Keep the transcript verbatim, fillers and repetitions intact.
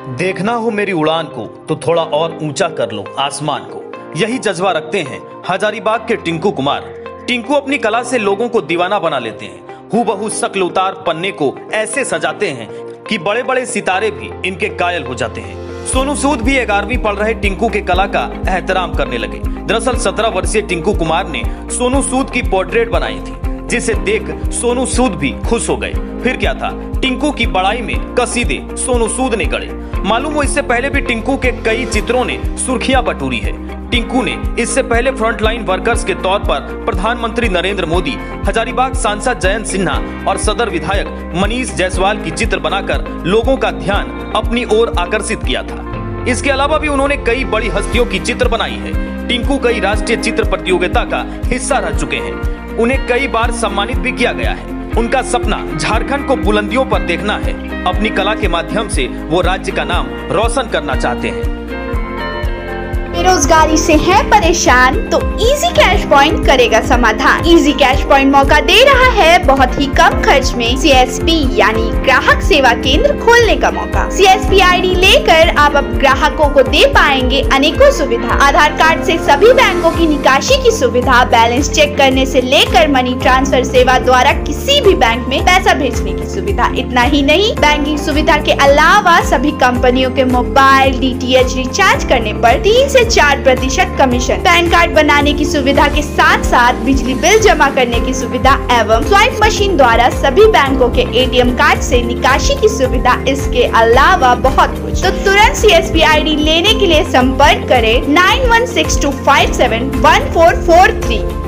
देखना हो मेरी उड़ान को तो थोड़ा और ऊंचा कर लो आसमान को, यही जज्बा रखते हैं हजारीबाग के टिंकू कुमार। टिंकू अपनी कला से लोगों को दीवाना बना लेते हैं। हूबहू शक्ल उतार पन्ने को ऐसे सजाते हैं कि बड़े बड़े सितारे भी इनके कायल हो जाते हैं। सोनू सूद भी ग्यारहवीं पढ़ रहे टिंकू के कला का एहतराम करने लगे। दरअसल सत्रह वर्षीय टिंकू कुमार ने सोनू सूद की पोर्ट्रेट बनाई थी, जिसे देख सोनू सूद भी खुश हो गए। फिर क्या था, टिंकू की बड़ाई में कसीदे सोनू सूद ने गढ़े। मालूम हो इससे पहले भी टिंकू के कई चित्रों ने सुर्खियां बटोरी है। टिंकू ने इससे पहले फ्रंटलाइन वर्कर्स के तौर पर प्रधानमंत्री नरेंद्र मोदी, हजारीबाग सांसद जयंत सिन्हा और सदर विधायक मनीष जायसवाल की चित्र बनाकर लोगों का ध्यान अपनी ओर आकर्षित किया था। इसके अलावा भी उन्होंने कई बड़ी हस्तियों की चित्र बनाई है। टिंकू कई राष्ट्रीय चित्र प्रतियोगिता का हिस्सा रह चुके हैं। उन्हें कई बार सम्मानित भी किया गया है। उनका सपना झारखंड को बुलंदियों पर देखना है। अपनी कला के माध्यम से वो राज्य का नाम रोशन करना चाहते हैं। बेरोजगारी से है परेशान तो इजी कैश पॉइंट करेगा समाधान। इजी कैश पॉइंट मौका दे रहा है बहुत ही कम खर्च में सी एस पी यानी ग्राहक सेवा केंद्र खोलने का मौका। C S P I D लेकर आप अब ग्राहकों को दे पाएंगे अनेकों सुविधा। आधार कार्ड से सभी बैंकों की निकासी की सुविधा, बैलेंस चेक करने से लेकर मनी ट्रांसफर सेवा द्वारा किसी भी बैंक में पैसा भेजने की सुविधा। इतना ही नहीं, बैंकिंग सुविधा के अलावा सभी कंपनियों के mobile D T H recharge करने पर तीन से चार प्रतिशत कमीशन, पैन कार्ड बनाने की सुविधा के साथ साथ बिजली बिल जमा करने की सुविधा एवं स्वाइप मशीन द्वारा सभी बैंकों के ए टी एम कार्ड से निकासी की सुविधा। इसके अलावा बहुत कुछ। तो तुरंत C S P I D लेने के लिए संपर्क करें nine one six two five seven one four four three.